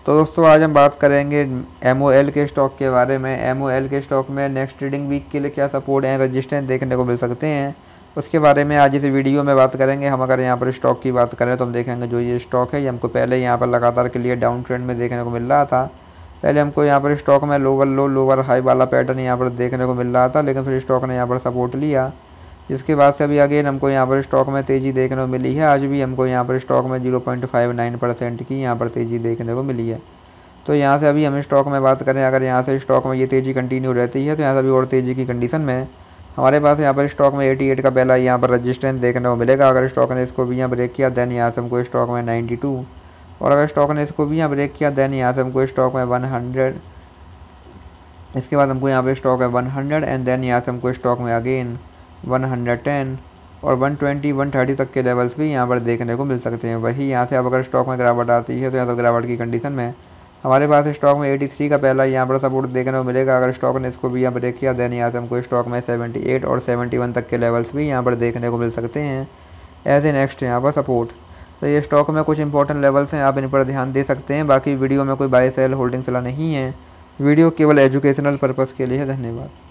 तो दोस्तों आज हम बात करेंगे MOL के स्टॉक के बारे में। MOL के स्टॉक में नेक्स्ट ट्रेडिंग वीक के लिए क्या सपोर्ट एंड रेजिस्टेंस देखने को मिल सकते हैं, उसके बारे में आज इस वीडियो में बात करेंगे। हम अगर यहाँ पर स्टॉक की बात करें तो हम देखेंगे जो ये स्टॉक है ये हमको पहले यहाँ पर लगातार के लिए डाउन ट्रेंड में देखने को मिल रहा था। पहले हमको यहाँ पर स्टॉक में लोअर लो लोअर हाई वाला पैटर्न यहाँ पर देखने को मिल रहा था, लेकिन फिर स्टॉक ने यहाँ पर सपोर्ट लिया, जिसके बाद से अभी अगेन हमको यहाँ पर स्टॉक में तेज़ी देखने को मिली है। आज भी हमको यहाँ पर स्टॉक में 0.59% की यहाँ पर तेज़ी देखने को मिली है। तो यहाँ से अभी हम स्टॉक में बात करें, अगर यहाँ से स्टॉक में ये तेज़ी कंटिन्यू रहती है तो यहाँ से अभी और तेज़ी की कंडीशन में हमारे पास यहाँ पर स्टॉक में 88 का पहला यहाँ पर रजिस्टेंस देखने को मिलेगा। अगर स्टॉक ने इसको भी यहाँ ब्रेक किया देन यहाँ से हमको स्टॉक में 92, और अगर स्टॉक ने इसको भी यहाँ ब्रेक किया देन यहाँ से हमको स्टॉक में 100, इसके बाद हमको यहाँ पर स्टॉक है 100 एंड देन यहाँ से हमको स्टॉक में अगेन 110 और 120 130 तक के लेवल्स भी यहाँ पर देखने को मिल सकते हैं। वही यहाँ से अब अगर स्टॉक में गिरावट आती है तो यहाँ पर गिरावट की कंडीशन में हमारे पास स्टॉक में 83 का पहला यहाँ पर सपोर्ट देखने को मिलेगा। अगर स्टॉक ने इसको भी यहाँ ब्रेक किया देन यहाँ से हमको स्टॉक में 78 और 71 तक के लेवल्स भी यहाँ पर देखने को मिल सकते हैं एज ए नेक्स्ट यहाँ पर सपोर्ट। तो ये स्टॉक में कुछ इंपॉर्टेंट लेवल्स हैं, आप इन पर ध्यान दे सकते हैं। बाकी वीडियो में कोई बाय सेल होल्डिंग सलाह नहीं है, वीडियो केवल एजुकेशनल पर्पज़ के लिए है। धन्यवाद।